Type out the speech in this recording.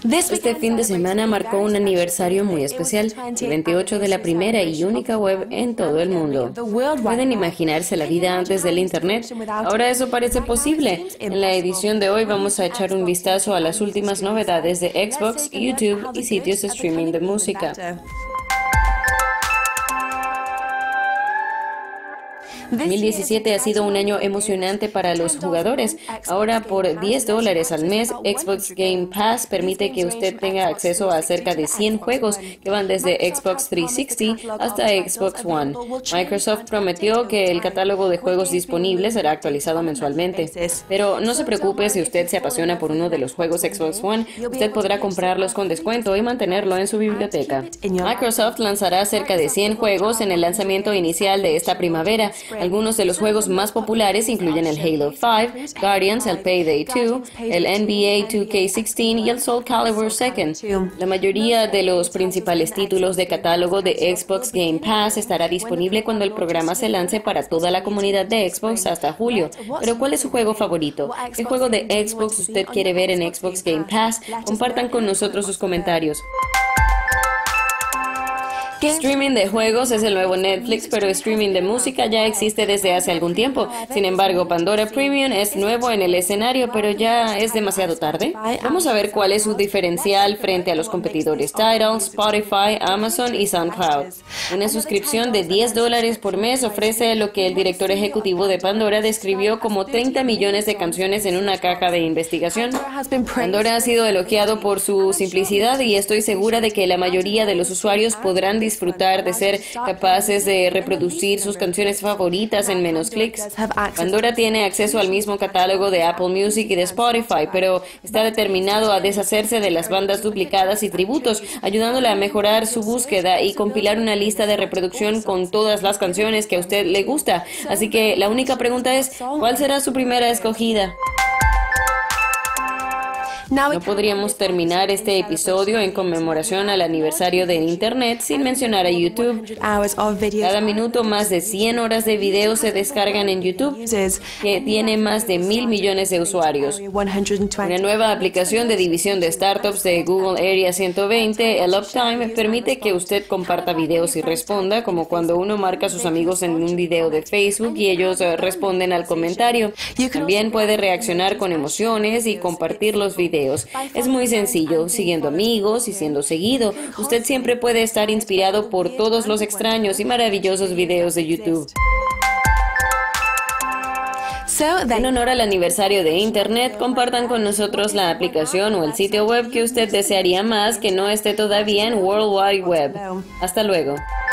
Este fin de semana marcó un aniversario muy especial, el 28 de la primera y única web en todo el mundo. ¿Pueden imaginarse la vida antes del Internet? Ahora eso parece posible. En la edición de hoy vamos a echar un vistazo a las últimas novedades de Xbox, YouTube y sitios de streaming de música. 2017 ha sido un año emocionante para los jugadores. Ahora, por $10 al mes, Xbox Game Pass permite que usted tenga acceso a cerca de 100 juegos que van desde Xbox 360 hasta Xbox One. Microsoft prometió que el catálogo de juegos disponibles será actualizado mensualmente. Pero no se preocupe si usted se apasiona por uno de los juegos Xbox One, usted podrá comprarlos con descuento y mantenerlo en su biblioteca. Microsoft lanzará cerca de 100 juegos en el lanzamiento inicial de esta primavera. Algunos de los juegos más populares incluyen el Halo 5, Guardians, el Payday 2, el NBA 2K16 y el Soul Calibur 2. La mayoría de los principales títulos de catálogo de Xbox Game Pass estará disponible cuando el programa se lance para toda la comunidad de Xbox hasta julio. Pero ¿cuál es su juego favorito? ¿Qué juego de Xbox usted quiere ver en Xbox Game Pass? Compartan con nosotros sus comentarios. Streaming de juegos es el nuevo Netflix, pero streaming de música ya existe desde hace algún tiempo. Sin embargo, Pandora Premium es nuevo en el escenario, pero ya es demasiado tarde. Vamos a ver cuál es su diferencial frente a los competidores Tidal, Spotify, Amazon y SoundCloud. Una suscripción de $10 por mes ofrece lo que el director ejecutivo de Pandora describió como 30 millones de canciones en una caja de investigación. Pandora ha sido elogiado por su simplicidad y estoy segura de que la mayoría de los usuarios podrán disfrutar de ser capaces de reproducir sus canciones favoritas en menos clics. Pandora tiene acceso al mismo catálogo de Apple Music y de Spotify, pero está determinado a deshacerse de las bandas duplicadas y tributos, ayudándole a mejorar su búsqueda y compilar una lista de reproducción con todas las canciones que a usted le gusta. Así que la única pregunta es, ¿cuál será su primera escogida? No podríamos terminar este episodio en conmemoración al aniversario de Internet sin mencionar a YouTube. Cada minuto más de 100 horas de video se descargan en YouTube, que tiene más de 1.000 millones de usuarios. Una nueva aplicación de división de startups de Google Area 120, el Uptime, permite que usted comparta videos y responda, como cuando uno marca a sus amigos en un video de Facebook y ellos responden al comentario. También puede reaccionar con emociones y compartir los videos. Es muy sencillo, siguiendo amigos y siendo seguido. Usted siempre puede estar inspirado por todos los extraños y maravillosos videos de YouTube. En honor al aniversario de Internet, compartan con nosotros la aplicación o el sitio web que usted desearía más que no esté todavía en World Wide Web. Hasta luego.